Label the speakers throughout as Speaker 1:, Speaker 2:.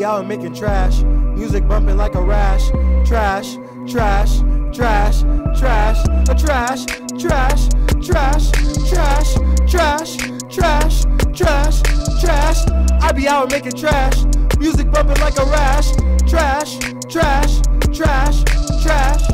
Speaker 1: be out and making trash. Music bumping like a rash. Trash, trash, trash, trash, a trash, trash, trash, trash, trash, trash, trash, trash. I be out and making trash. Music bumping like a rash. Trash, trash, trash, trash.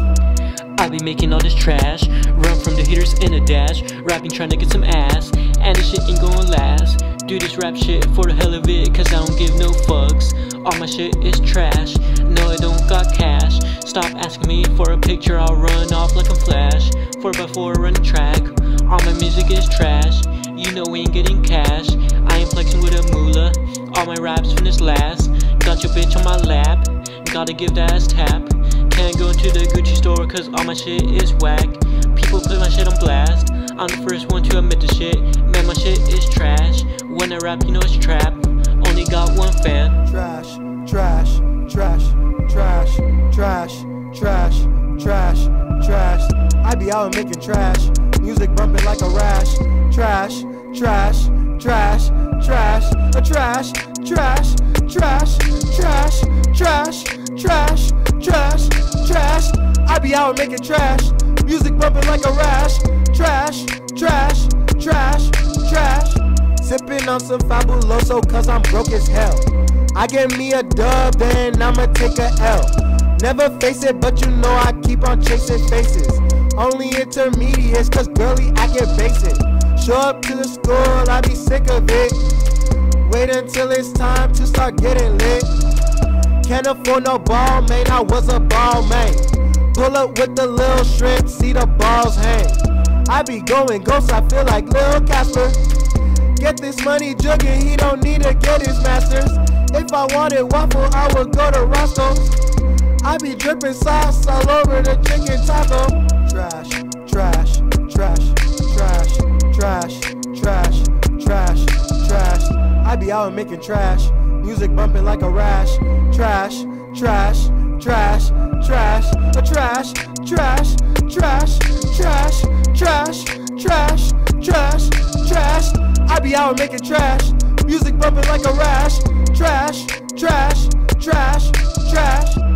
Speaker 2: I be making all this trash, run from the haters in a dash, rapping trying to get some ass, and this shit ain't gonna last. Do this rap shit for the hell of it, cause I don't give no fucks. All my shit is trash, no I don't got cash. Stop asking me for a picture, I'll run off like a flash. 4x4 running track, all my music is trash. You know we ain't getting cash, I ain't flexing with a moolah. All my raps finished last, got your bitch on my lap, gotta give that ass tap. Can't go to the Gucci store cause all my shit is whack. People put my shit on blast, I'm the first one to admit the shit. Man, my shit is trash, when I rap you know it's trap. Only got one fan.
Speaker 1: Trash, trash, trash, trash, trash, trash, trash, trash. I be out and making trash. Music bumping like a rash. Trash, trash, trash, trash, a trash, trash, trash, trash, trash, trash, trash, trash. I be out and making trash. Music bumping like a rash. Trash, trash, trash, trash. Sipping on some Fabuloso cause I'm broke as hell. I get me a dub, then I'ma take a L. Never face it, but you know I keep on chasing faces. Only intermediates cause girly I get basic. Show up to the school, I be sick of it. Wait until it's time to start getting lit. Can't afford no ball, man, I was a ball man. Pull up with the little shrimp, see the balls hang. I be going ghost, I feel like Lil Casper. Get this money jugging, he don't need to get his masters. If I wanted waffle, I would go to Roscoe's. I be dripping sauce all over the chicken taco. Trash, trash, trash, trash, trash, trash, trash, trash. I be out and making trash. Music bumping like a rash. Trash, trash, trash, trash, a trash, trash, trash, trash, trash, trash, trash, trash. I be out and making trash. Music bumping like a rash. Trash, trash, trash, trash.